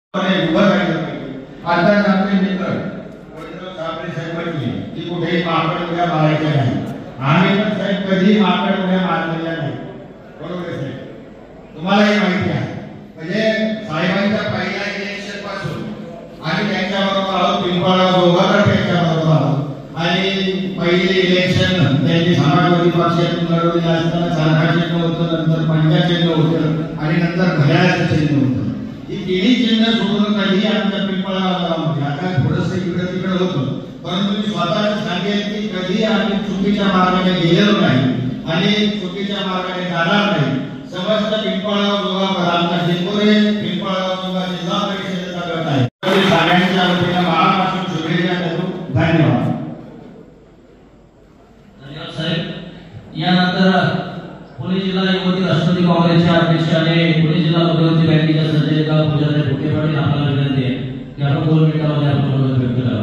आता आपले मित्र साबळे साहेब म्हटले की कुठेही माकड उड्या मारायच्या नाही. आम्ही पण साहेब कधी माकड उड्या मारलेल्या नाही. बरोबर आहे? तुम्हालाही माहिती आहे. म्हणजे साहेबांच्या पहिल्या इलेक्शन पासून आम्ही त्यांच्याबरोबर आहोत. पिंपळा दोघांना त्यांच्याबरोबर आहोत. आणि पहिले इलेक्शन त्यांनी समाजवादी पक्षातून लढवलेलं असताना सारखा चिन्ह होतं, नंतर पंजा चिन्ह होतं आणि नंतर घड्याळाचं चिन्ह होतं. ही तिन्ही चिन्ह सोडून कधी आमच्या पिंपळाला आता थोडंसं इकडं तिकडं होतं, परंतु मी स्वतःच सांगेन की कधी आम्ही चुकीच्या मार्गाने गेलेलो नाही आणि चुकीच्या मार्गाने जाणार नाही. समस्त पिंपळा दोघा आमचा जिंकोरे पिंपळा दोघा जिल्हा परिषदेचा गट आहे. सगळ्यांच्या वतीने महाराष्ट्र शुभेच्छा देतो. धन्यवाद. धन्यवाद साहेब. यानंतर पुणे जिल्हा युवती राष्ट्रवादी काँग्रेसचे अध्यक्ष आणि पुणे जिल्हा मध्यवर्ती बँकेच्या संचालिका पूजाताई भोके पाटील आपल्याला विनंती आहे की आपण 2 मिनिटांमध्ये आपण मनोगत व्यक्त करावं.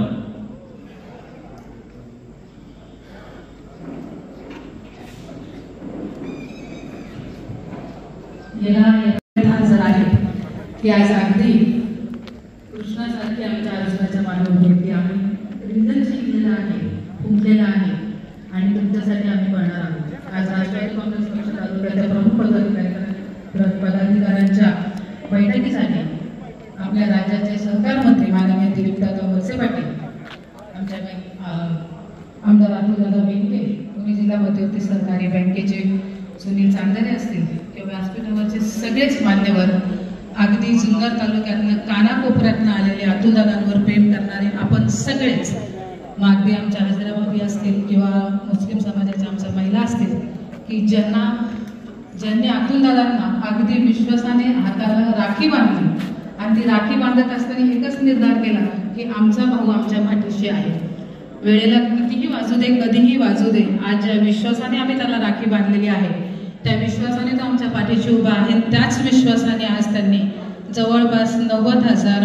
जर आहे की आज अगदी कृष्णासारखी आमच्या आयुष्याच्या मानवतेवरती आम्ही रिझन शिकलेला आहे, फुंकलेला आहे आणि तुमच्यासाठी आम्ही करणार आहोत. आज राष्ट्रवादी काँग्रेस पक्ष तालुक्याच्या प्रमुख पदाधिकाऱ्यांच्या बैठकीसाठी आपल्या राज्याचे सहकार मंत्री माननीय दिलीपदादा वळसे पाटील, आमच्या आमदार अतुलदादा बेनके, पुणे जिल्हा मध्यवर्ती सहकारी बँकेचे सुनील चांदणे असतील किंवा व्यासपीठावरचे सगळेच मान्यवर, अगदी जुन्नर तालुक्यातनं कानाकोपऱ्यातनं आलेले अतुलदादांवर प्रेम करणारे आपण सगळेच, मागदी आमच्या हजराबादी असतील किंवा मुस्लिम समाजाच्या आमच्या महिला असतील की ज्यांनी अतुलदादांना अगदी विश्वासाने हाताला राखी बांधली आणि ती राखी बांधत असताना एकच निर्धार केला की आमचा भाऊ आमच्या पाठीशी आहे. वेळेला कितीही वाजू दे, कधीही वाजू दे, आज ज्या विश्वासाने आम्ही त्याला राखी बांधलेली आहे त्या विश्वासाने तो आमच्या पाठीशी उभा आहे. त्याच विश्वासाने आज त्यांनी जवळपास 90,000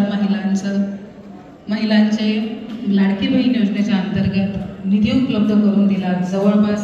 महिलांचे लाडकी बहीण योजनेच्या अंतर्गत निधी उपलब्ध करून दिला. जवळपास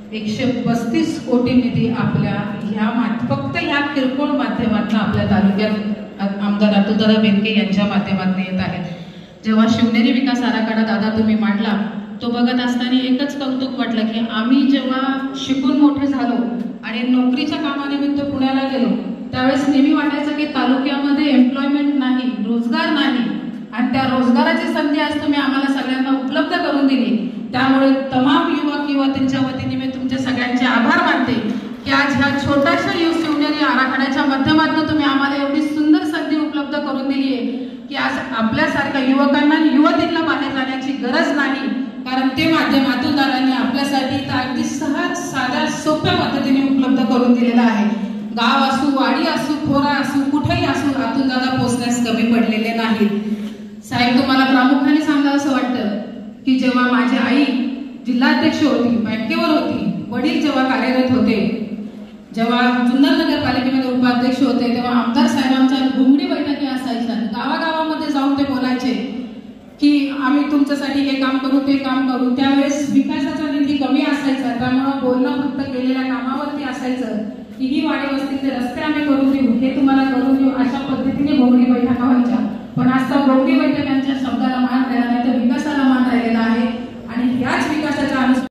135 कोटी निधी आपल्या फक्त ह्या किरकोळ माध्यमातून आपल्या तालुक्यात आमदार अतुलदादा बेनके यांच्या माध्यमातून येत आहेत. जेव्हा शिवनेरी विकास आराखडा दादा तुम्ही मांडला तो बघत असताना एकच कौतुक वाटलं की आम्ही जेव्हा शिकून मोठे झालो आणि नोकरीच्या कामानिमित्त पुण्याला गेलो त्यावेळेस नेहमी वाटायचं की तालुक्यामध्ये एम्प्लॉयमेंट नाही, रोजगार नाही आणि त्या रोजगाराची संधी आज तुम्ही आम्हाला सगळ्यांना उपलब्ध करून दिली. त्यामुळे तमाम युवक युवतींच्या वतीने मी तुमचे सगळ्यांचे आभार मानते की आज ह्या छोट्याशा शिवनेरी आराखड्याच्या माध्यमातून तुम्ही आम्हाला एवढी सुंदर संधी उपलब्ध करून दिली आहे की आज आपल्यासारख्या युवकांना आणि युवतींना बाहेर जाण्याची गरज नाही, कारण ते माध्यमातून दादांनी आपल्यासाठी अगदी सहज साध्या सोप्या पद्धतीने उपलब्ध करून दिलेलं आहे. गाव असू, वाडी असू, खोरा असू, कुठेही असू अतुलदादा पोहोचण्यास कमी पडलेले नाही. साहेब, तुम्हाला प्रामुख्याने सांगावं असं वाटतं की जेव्हा माझी आई जिल्हाध्यक्ष होती, बँकेवर होती, वडील जेव्हा कार्यरत होते, जेव्हा जुन्नर नगरपालिकेमध्ये उपाध्यक्ष होते, तेव्हा आमदार साहेबांच्या घुमडी बैठकी असायच्या. गावागावामध्ये जाऊन ते बोलायचे की आम्ही तुमच्यासाठी हे काम करू, ते काम करू. त्यावेळेस विकासाचा निधी कमी असायचा, त्यामुळे बोलणं फक्त केलेल्या कामावरती असायचं की ही वाडी वस्तीचे रस्ते आम्ही करून देऊ, हे तुम्हाला करून देऊ, अशा पद्धतीने घोंगडी बैठका व्हायच्या. पण आज त्या घोंगडी बैठकांच्या शब्दाला मान राहिला नाही तर विकासाला मान राहिलेला आहे आणि याच विकासाच्या